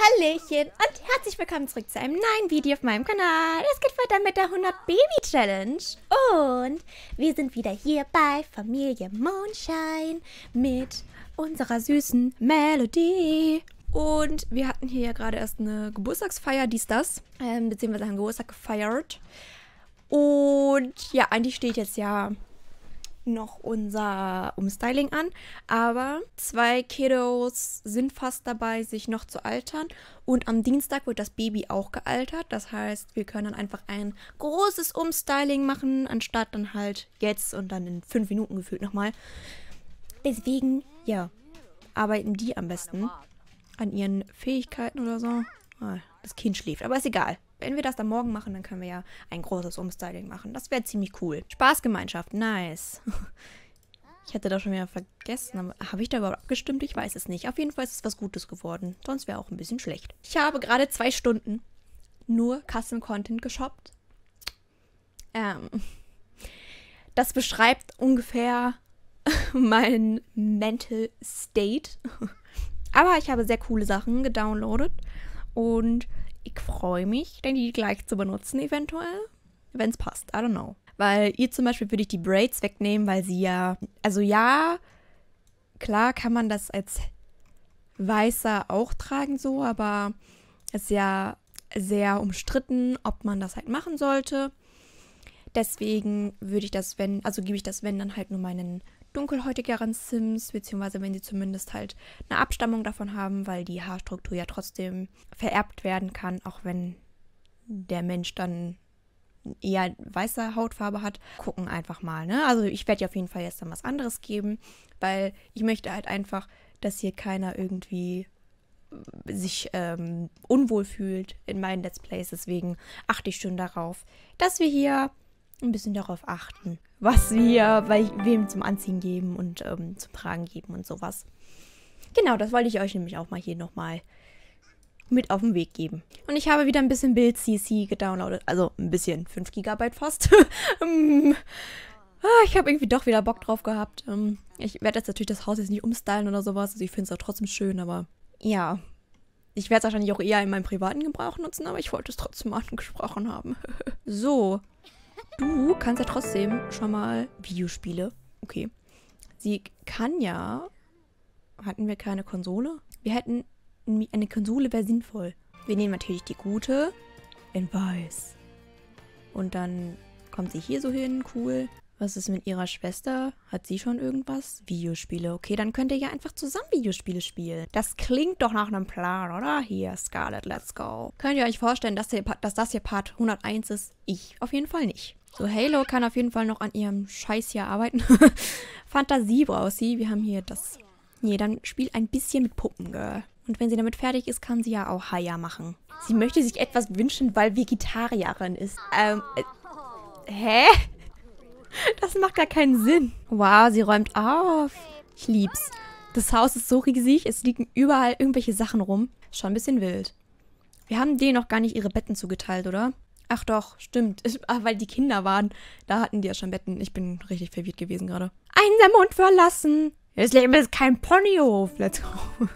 Hallöchen und herzlich willkommen zurück zu einem neuen Video auf meinem Kanal. Es geht weiter mit der 100 Baby Challenge. Und wir sind wieder hier bei Familie Mondschein mit unserer süßen Melody. Und wir hatten hier ja gerade erst eine Geburtstagsfeier, das, beziehungsweise haben Geburtstag gefeiert. Und ja, eigentlich steht jetzt ja noch unser Umstyling an, aber 2 Kiddos sind fast dabei, sich noch zu altern und am Dienstag wird das Baby auch gealtert, das heißt, wir können dann einfach ein großes Umstyling machen, anstatt dann halt jetzt und dann in 5 Minuten gefühlt nochmal. Deswegen, ja, arbeiten die am besten an ihren Fähigkeiten oder so. Das Kind schläft, aber ist egal. Wenn wir das dann morgen machen, dann können wir ja ein großes Umstyling machen. Das wäre ziemlich cool. Spaßgemeinschaft, nice. Ich hätte das schon wieder vergessen. Aber habe ich da überhaupt abgestimmt? Ich weiß es nicht. Auf jeden Fall ist es was Gutes geworden. Sonst wäre auch ein bisschen schlecht. Ich habe gerade 2 Stunden nur Custom Content geshoppt. Das beschreibt ungefähr meinen Mental State. Aber ich habe sehr coole Sachen gedownloadet. Und ich freue mich, die gleich zu benutzen eventuell, wenn es passt. I don't know. Weil ihr zum Beispiel würde ich die Braids wegnehmen, weil sie ja, also ja, klar kann man das als Weißer auch tragen so, aber es ist ja sehr umstritten, ob man das halt machen sollte. Deswegen würde ich das, gebe ich das, wenn, dann halt nur meinen dunkelhäutigeren Sims, beziehungsweise wenn sie zumindest halt eine Abstammung davon haben, weil die Haarstruktur ja trotzdem vererbt werden kann, auch wenn der Mensch dann eher weiße Hautfarbe hat. Gucken einfach mal, ne? Also ich werde dir auf jeden Fall jetzt dann was anderes geben, weil ich möchte halt einfach, dass hier keiner irgendwie sich unwohl fühlt in meinen Let's Plays. Deswegen achte ich schon darauf, dass wir hier ein bisschen darauf achten, was wir bei wem zum Anziehen geben und zum Tragen geben und sowas. Genau, das wollte ich euch nämlich auch mal hier nochmal mit auf den Weg geben. Und ich habe wieder ein bisschen Bild CC gedownloadet. Also ein bisschen, 5 GB fast. Ich habe irgendwie doch wieder Bock drauf gehabt. Ich werde jetzt natürlich das Haus jetzt nicht umstylen oder sowas. Also ich finde es auch trotzdem schön, aber ja. Ich werde es wahrscheinlich auch eher in meinem privaten Gebrauch nutzen, aber ich wollte es trotzdem mal angesprochen haben. So. Du kannst ja trotzdem schon mal Videospiele. Okay. Sie kann ja... Hatten wir keine Konsole? Wir hätten... Eine Konsole wäre sinnvoll. Wir nehmen natürlich die gute. In weiß. Und dann kommt sie hier so hin. Cool. Was ist mit ihrer Schwester? Hat sie schon irgendwas? Videospiele. Okay, dann könnt ihr ja einfach zusammen Videospiele spielen. Das klingt doch nach einem Plan, oder? Hier, Scarlett, let's go. Könnt ihr euch vorstellen, dass das hier Part 101 ist? Ich auf jeden Fall nicht. So, Halo kann auf jeden Fall noch an ihrem Scheiß hier arbeiten. Fantasie braucht sie. Wir haben hier das... Nee, dann spielt ein bisschen mit Puppen, Girl. Und wenn sie damit fertig ist, kann sie ja auch Haya machen. Sie möchte sich etwas wünschen, weil Vegetarierin ist. Hä? Das macht gar keinen Sinn. Wow, sie räumt auf. Ich lieb's. Das Haus ist so riesig, es liegen überall irgendwelche Sachen rum. Schon ein bisschen wild. Wir haben denen noch gar nicht ihre Betten zugeteilt, oder? Ach doch, stimmt. Weil die Kinder waren. Da hatten die ja schon Betten. Ich bin richtig verwirrt gewesen gerade. Einsamund verlassen. Das Leben ist kein Ponyhof. Let's go.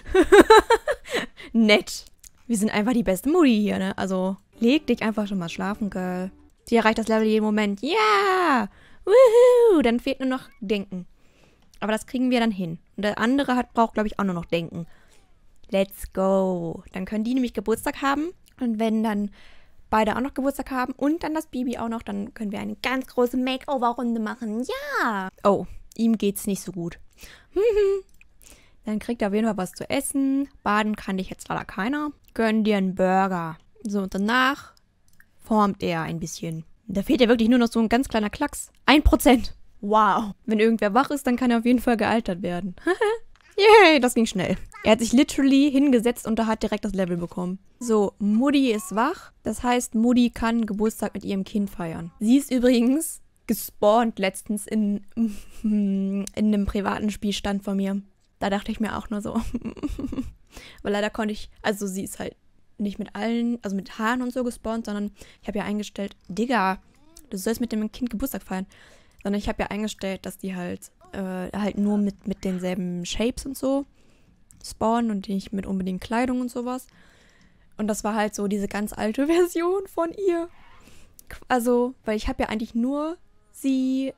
Nett. Wir sind einfach die beste Mutti hier, ne? Also, leg dich einfach schon mal schlafen, Girl. Sie erreicht das Level jeden Moment. Ja! Woohoo! Dann fehlt nur noch Denken. Aber das kriegen wir dann hin. Und der andere braucht, glaube ich, auch nur noch Denken. Let's go. Dann können die nämlich Geburtstag haben. Und wenn dann beide auch noch Geburtstag haben und dann das Baby auch noch, dann können wir eine ganz große Makeover-Runde machen. Ja! Oh, ihm geht's nicht so gut. Dann kriegt er auf jeden Fall was zu essen. Baden kann dich jetzt leider keiner. Gönn dir einen Burger. So, und danach formt er ein bisschen. Da fehlt ja wirklich nur noch so ein ganz kleiner Klacks. 1%. Wow. Wenn irgendwer wach ist, dann kann er auf jeden Fall gealtert werden. Yay, das ging schnell. Er hat sich literally hingesetzt und da hat direkt das Level bekommen. So, Mutti ist wach. Das heißt, Mutti kann Geburtstag mit ihrem Kind feiern. Sie ist übrigens gespawnt letztens in einem privaten Spielstand von mir. Da dachte ich mir auch nur so. Weil leider konnte ich, also sie ist halt nicht mit allen, also mit Haaren und so gespawnt, sondern ich habe ja eingestellt, Digga, du sollst mit dem Kind Geburtstag feiern. Sondern ich habe ja eingestellt, dass die halt nur mit denselben Shapes und so spawnen und nicht mit unbedingt Kleidung und sowas. Und das war halt so diese ganz alte Version von ihr. Also, weil ich habe ja eigentlich nur sie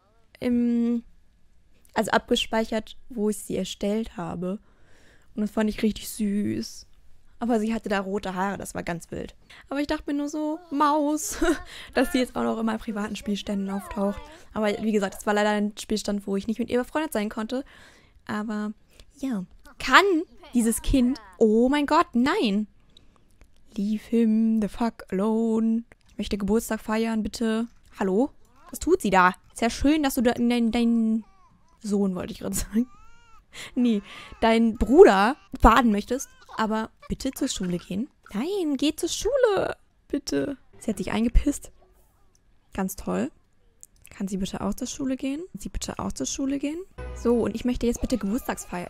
also abgespeichert, wo ich sie erstellt habe. Und das fand ich richtig süß. Aber sie hatte da rote Haare, das war ganz wild. Aber ich dachte mir nur so, Maus, dass sie jetzt auch noch in meinen privaten Spielständen auftaucht. Aber wie gesagt, das war leider ein Spielstand, wo ich nicht mit ihr befreundet sein konnte. Aber ja, kann dieses Kind, oh mein Gott, nein. Leave him the fuck alone. Ich möchte Geburtstag feiern, bitte. Hallo? Was tut sie da? Ist ja schön, dass du da dein Sohn, wollte ich gerade sagen. Nee, dein Bruder baden möchtest, aber bitte zur Schule gehen. Nein, geh zur Schule. Bitte. Sie hat sich eingepisst. Ganz toll. Kann sie bitte auch zur Schule gehen? Kann sie bitte auch zur Schule gehen? So, und ich möchte jetzt bitte Geburtstagsfeier.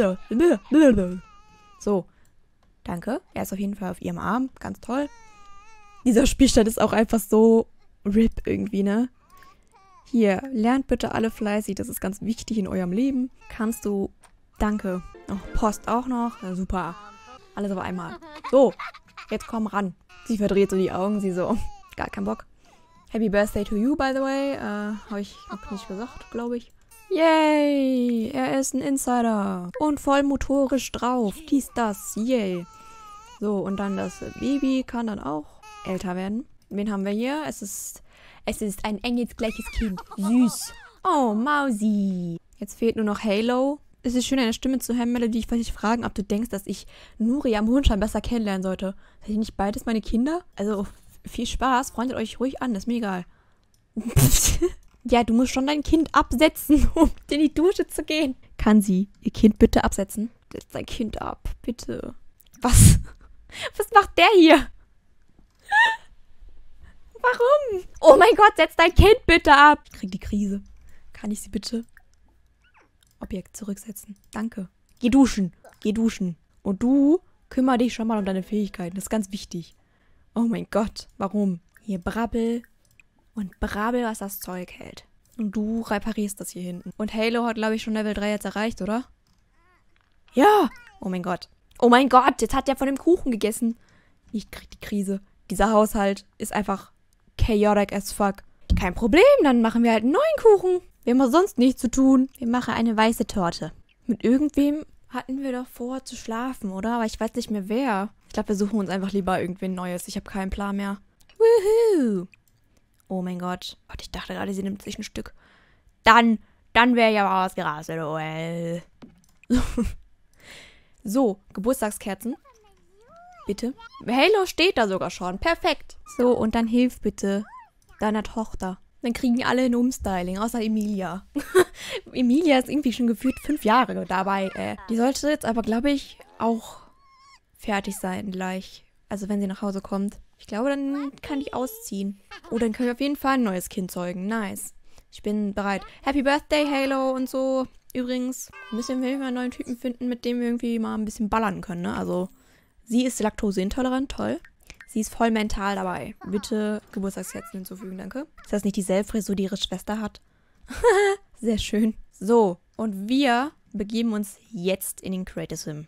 So. Danke. Er ist auf jeden Fall auf ihrem Arm. Ganz toll. Dieser Spielstand ist auch einfach so RIP irgendwie, ne? Hier, lernt bitte alle fleißig. Das ist ganz wichtig in eurem Leben. Kannst du... Danke. Oh, Post auch noch. Ja, super. Alles auf einmal. So, jetzt komm ran. Sie verdreht so die Augen. Sie so, gar keinen Bock. Happy Birthday to you, by the way. Habe ich noch nicht gesagt, glaube ich. Yay! Er ist ein Insider. Und voll motorisch drauf. Dies, das. Yay. So, und dann das Baby kann dann auch älter werden. Wen haben wir hier? Es ist ein engelsgleiches Kind. Süß. Oh, Mausi. Jetzt fehlt nur noch Halo. Es ist schön, eine Stimme zu hören, Melody. Ich wollte dich fragen, ob du denkst, dass ich Nuri am Mondschein besser kennenlernen sollte. Seid ihr nicht beides meine Kinder? Also, viel Spaß. Freundet euch ruhig an. Das ist mir egal. Ja, du musst schon dein Kind absetzen, um in die Dusche zu gehen. Kann sie ihr Kind bitte absetzen? Setz dein Kind ab. Bitte. Was? Was macht der hier? Warum? Oh mein Gott, setz dein Kind bitte ab. Ich krieg die Krise. Kann ich sie bitte? Objekt zurücksetzen. Danke. Geh duschen. Geh duschen. Und du kümmere dich schon mal um deine Fähigkeiten. Das ist ganz wichtig. Oh mein Gott. Warum? Hier brabbel und brabbel, was das Zeug hält. Und du reparierst das hier hinten. Und Halo hat, glaube ich, schon Level 3 jetzt erreicht, oder? Ja. Oh mein Gott. Oh mein Gott, jetzt hat der von dem Kuchen gegessen. Ich krieg die Krise. Dieser Haushalt ist einfach chaotic as fuck. Kein Problem, dann machen wir halt einen neuen Kuchen. Wir haben sonst nichts zu tun. Wir machen eine weiße Torte. Mit irgendwem hatten wir doch vor zu schlafen, oder? Aber ich weiß nicht mehr wer. Ich glaube, wir suchen uns einfach lieber irgendwen Neues. Ich habe keinen Plan mehr. Woohoo! Oh mein Gott. Gott, ich dachte gerade, sie nimmt sich ein Stück. Dann wäre ja mal was gerasselt. So, Geburtstagskerzen. Bitte. Halo steht da sogar schon. Perfekt. So, und dann hilf bitte deiner Tochter. Dann kriegen die alle ein Umstyling, außer Emilia. Emilia ist irgendwie schon gefühlt 5 Jahre dabei. Die sollte jetzt aber, glaube ich, auch fertig sein gleich. Also wenn sie nach Hause kommt. Ich glaube, dann kann ich ausziehen. Oh, dann können wir auf jeden Fall ein neues Kind zeugen. Nice. Ich bin bereit. Happy Birthday, Halo und so. Übrigens müssen wir irgendwie einen neuen Typen finden, mit dem wir irgendwie mal ein bisschen ballern können, ne? Also, sie ist laktoseintolerant, toll. Sie ist voll mental dabei. Bitte Geburtstagskerzen hinzufügen, danke. Ist das nicht dieselbe Frisur, die ihre Schwester hat? Sehr schön. So, und wir begeben uns jetzt in den Creative Sim.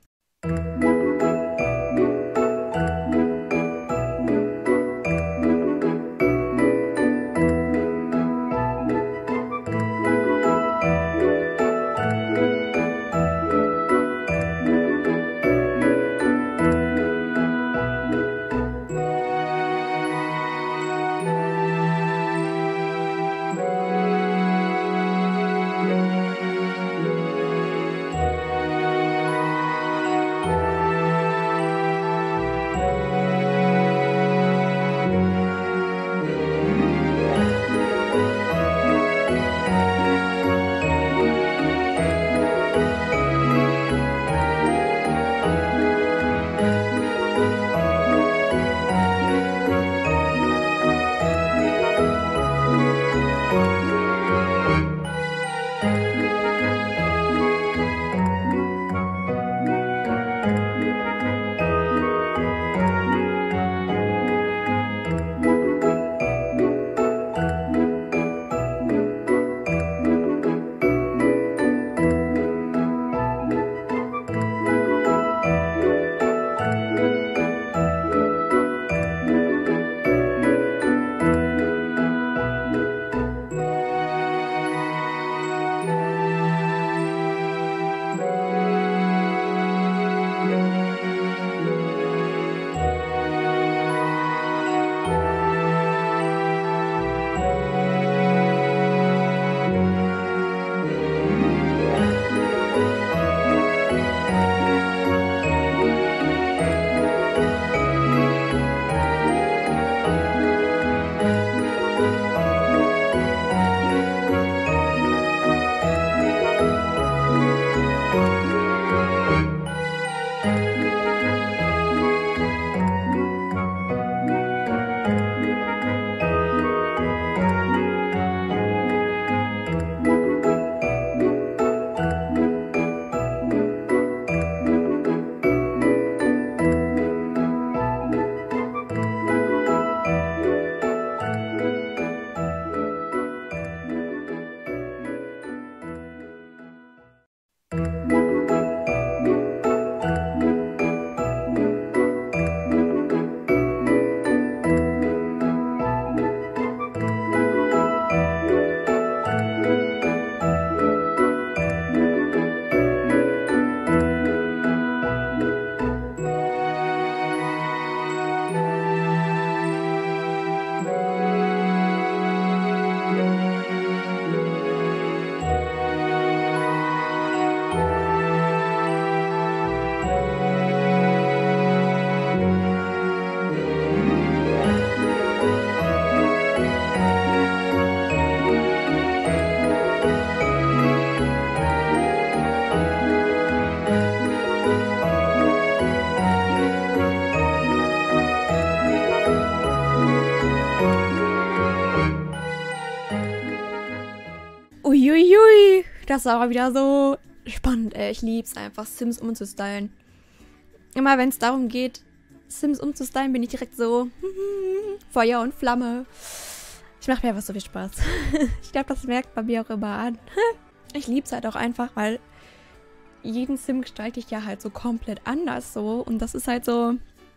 Das war wieder so spannend, ey. Ich lieb's einfach, Sims umzustylen. Immer wenn es darum geht, Sims umzustylen, bin ich direkt so Feuer und Flamme. Ich mache mir einfach so viel Spaß. Ich glaube, das merkt man mir auch immer an. Ich lieb's halt auch einfach, weil jeden Sim gestalte ich ja halt so komplett anders so. Und das ist halt so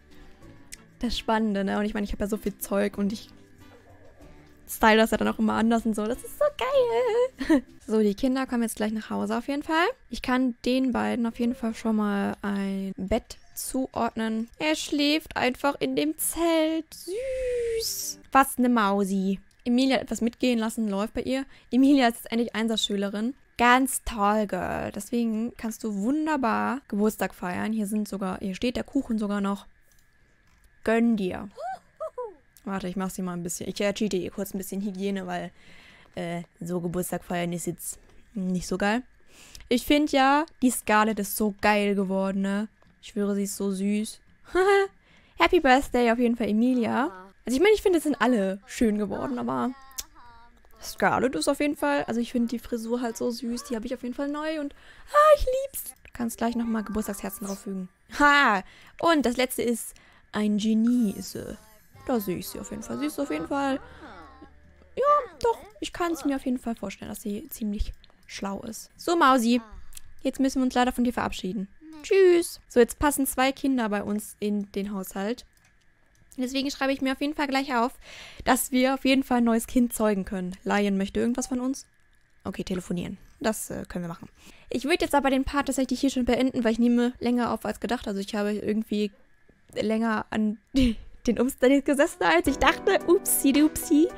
das Spannende, ne? Und ich meine, ich habe ja so viel Zeug und ich style das ja dann auch immer anders und so. Das ist so geil. So, die Kinder kommen jetzt gleich nach Hause auf jeden Fall. Ich kann den beiden auf jeden Fall schon mal ein Bett zuordnen. Er schläft einfach in dem Zelt. Süß. Was eine Mausi. Emilia hat etwas mitgehen lassen, läuft bei ihr. Emilia ist jetzt endlich Einsatzschülerin. Ganz toll, Girl. Deswegen kannst du wunderbar Geburtstag feiern. Hier steht der Kuchen sogar noch. Gönn dir. Warte, ich mach sie mal ein bisschen. Ich cheate ihr kurz ein bisschen Hygiene, weil so Geburtstag feiern ist jetzt nicht so geil. Ich finde ja, die Scarlett ist so geil geworden, ne? Ich schwöre, sie ist so süß. Happy Birthday auf jeden Fall, Emilia. Also ich meine, ich finde, es sind alle schön geworden, aber Scarlett ist auf jeden Fall, also ich finde die Frisur halt so süß. Die habe ich auf jeden Fall neu und ich lieb's. Du kannst gleich nochmal Geburtstagsherzen drauffügen. Ha! Und das letzte ist ein Genie ist sie. Da sehe ich sie auf jeden Fall. Sie ist auf jeden Fall, ja, doch, ich kann es mir auf jeden Fall vorstellen, dass sie ziemlich schlau ist. So, Mausi, jetzt müssen wir uns leider von dir verabschieden. Tschüss. So, jetzt passen 2 Kinder bei uns in den Haushalt. Deswegen schreibe ich mir auf jeden Fall gleich auf, dass wir auf jeden Fall ein neues Kind zeugen können. Lion möchte irgendwas von uns? Okay, telefonieren. Das können wir machen. Ich würde jetzt aber den Part tatsächlich hier schon beenden, weil ich nehme länger auf als gedacht. Also ich habe irgendwie länger an den Umständen gesessen, als ich dachte. Upsi-dupsi.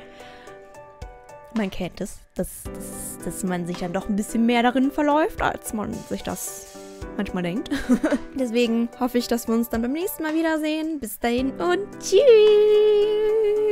Man kennt es, dass man sich dann doch ein bisschen mehr darin verläuft, als man sich das manchmal denkt. Deswegen hoffe ich, dass wir uns dann beim nächsten Mal wiedersehen. Bis dahin und tschüss!